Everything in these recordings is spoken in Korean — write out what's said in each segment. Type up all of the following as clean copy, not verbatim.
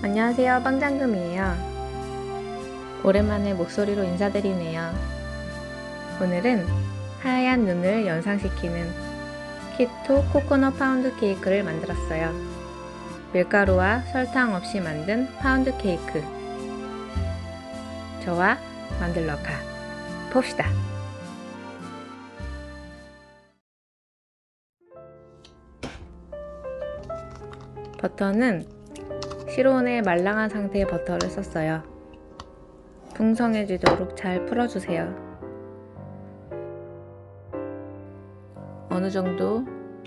안녕하세요, 빵장금이에요. 오랜만에 목소리로 인사드리네요. 오늘은 하얀 눈을 연상시키는 키토 코코넛 파운드 케이크를 만들었어요. 밀가루와 설탕 없이 만든 파운드 케이크. 저와 만들러 가 봅시다. 버터는 실온에 말랑한 상태의 버터를 썼어요. 풍성해지도록 잘 풀어주세요. 어느 정도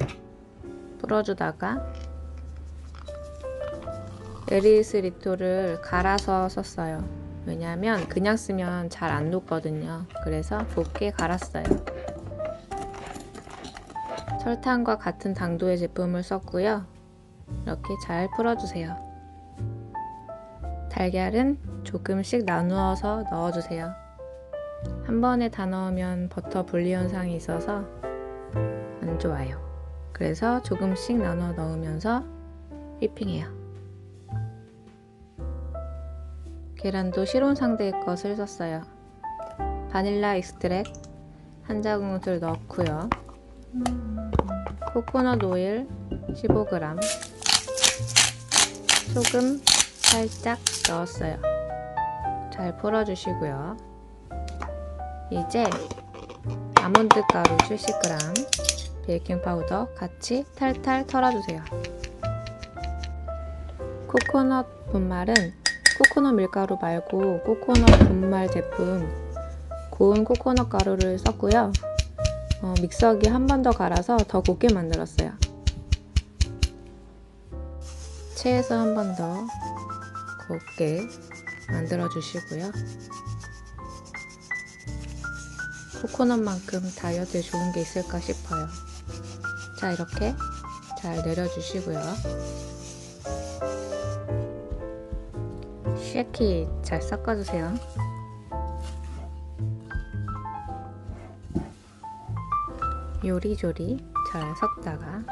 풀어주다가 에리스리토를 갈아서 썼어요. 왜냐하면 그냥 쓰면 잘 안 녹거든요. 그래서 곱게 갈았어요. 설탕과 같은 당도의 제품을 썼고요. 이렇게 잘 풀어주세요. 달걀은 조금씩 나누어서 넣어주세요. 한 번에 다 넣으면 버터 분리 현상이 있어서 안 좋아요. 그래서 조금씩 나눠 넣으면서 휘핑해요. 계란도 실온 상태의 것을 썼어요. 바닐라 익스트랙 한 작은을 넣고요. 코코넛 오일 15g, 소금 살짝 넣었어요. 잘 풀어주시고요. 이제 아몬드 가루 70g, 베이킹 파우더 같이 탈탈 털어주세요. 코코넛 분말은 코코넛 밀가루 말고 코코넛 분말 제품 고운 코코넛 가루를 썼고요. 믹서기 한 번 더 갈아서 더 곱게 만들었어요. 체에서 한 번 더 곱게 만들어 주시고요. 코코넛만큼 다이어트에 좋은 게 있을까 싶어요. 자, 이렇게 잘 내려주시고요. 쉐키 잘 섞어주세요. 요리조리 잘 섞다가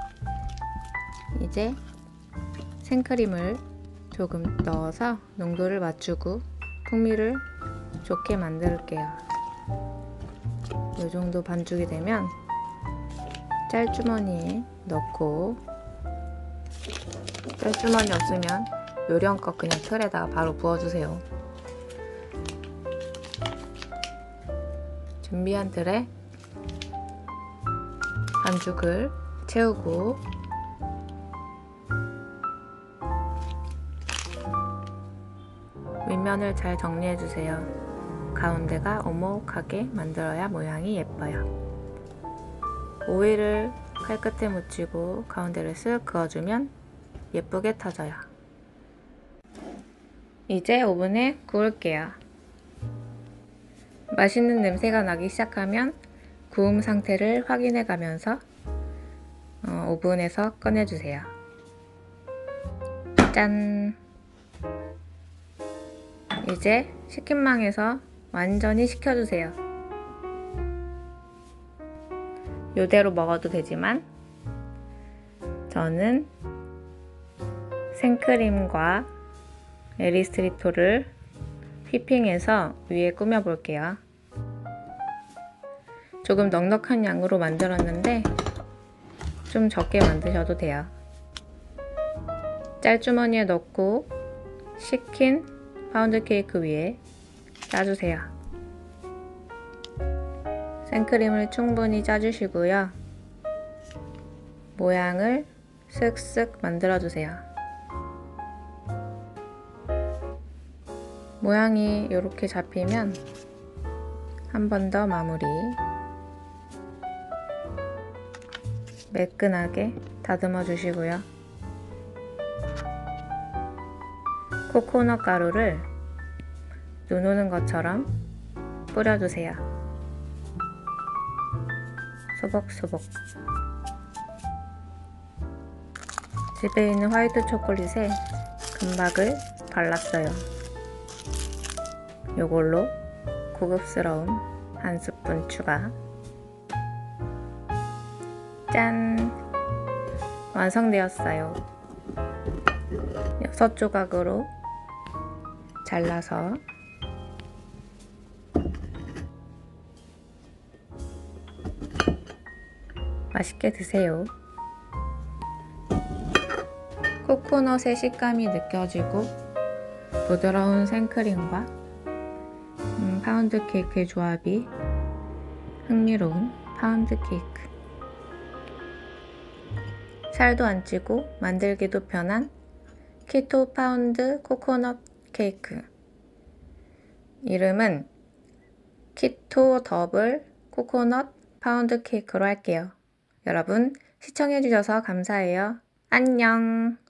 이제 생크림을 조금 넣어서 농도를 맞추고 풍미를 좋게 만들게요. 이 정도 반죽이 되면 짤주머니에 넣고, 짤주머니 없으면 요령껏 그냥 틀에다가 바로 부어주세요. 준비한 틀에 반죽을 채우고 윗면을 잘 정리해주세요. 가운데가 오목하게 만들어야 모양이 예뻐요. 오일을 칼 끝에 묻히고 가운데를 쓱 그어주면 예쁘게 터져요. 이제 오븐에 구울게요. 맛있는 냄새가 나기 시작하면 구움 상태를 확인해 가면서 오븐에서 꺼내주세요. 짠! 이제 식힌망에서 완전히 식혀주세요. 이대로 먹어도 되지만 저는 생크림과 에리스리토를 휘핑해서 위에 꾸며볼게요. 조금 넉넉한 양으로 만들었는데 좀 적게 만드셔도 돼요. 짤주머니에 넣고 식힌 파운드 케이크 위에 짜주세요. 생크림을 충분히 짜주시고요. 모양을 쓱쓱 만들어주세요. 모양이 이렇게 잡히면 한 번 더 마무리. 매끈하게 다듬어 주시고요. 코코넛 가루를 눈 오는 것처럼 뿌려주세요. 소복소복. 집에 있는 화이트 초콜릿에 금박을 발랐어요. 요걸로 고급스러움 한 스푼 추가. 짠! 완성되었어요. 6조각으로 잘라서 맛있게 드세요. 코코넛의 식감이 느껴지고 부드러운 생크림과 파운드 케이크의 조합이 흥미로운 파운드 케이크. 살도 안 찌고 만들기도 편한 키토 파운드 코코넛 케이크. 이름은 키토 더블 코코넛 파운드 케이크로 할게요. 여러분 시청해주셔서 감사해요. 안녕.